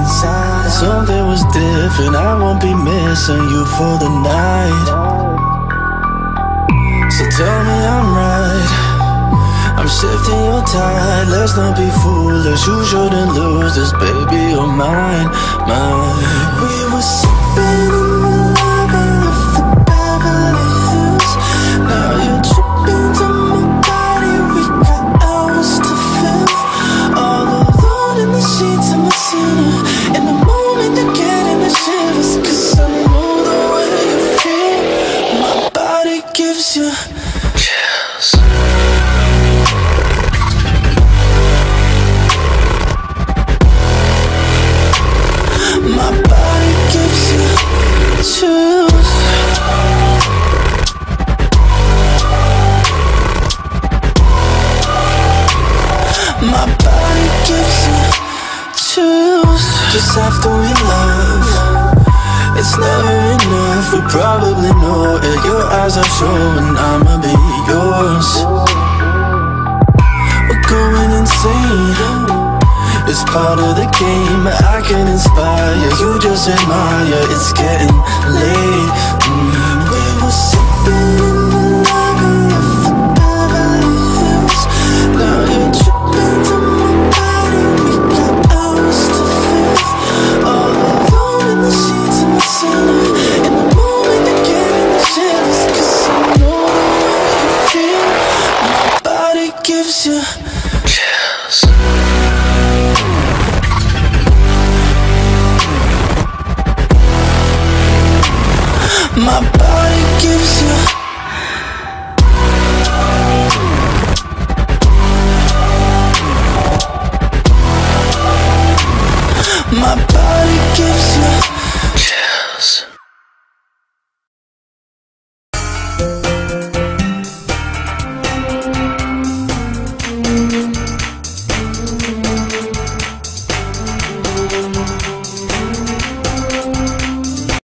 inside. Something was different, I won't be missing you for the night. So tell me I'm right, I'm shifting your tide. Let's not be foolish, you shouldn't lose this, baby, you're mine, mine. We were sipping in the lobby of the Beverly Hills. Now you're tripping to my body, we got hours to fill. All alone in the sheets of my center. In the moment you're getting the shivers, 'cause I know the way you feel. My body gives you chills. My body gives you chills. My body gives you chills. Just after we love, it's never enough. We probably know it. Your eyes are showing I'ma be yours. We're going insane, it's part of the game. I can inspire, you just admire. It's getting late. We were sipping in the lobby of the Beverly Hills. Now you're tripping to my body, we got hours to fill. All alone in the sheets of my center. In the moment you're getting the shivers, 'cause I know the way you feel. My body gives you chills. My body gives you. My body gives you chills.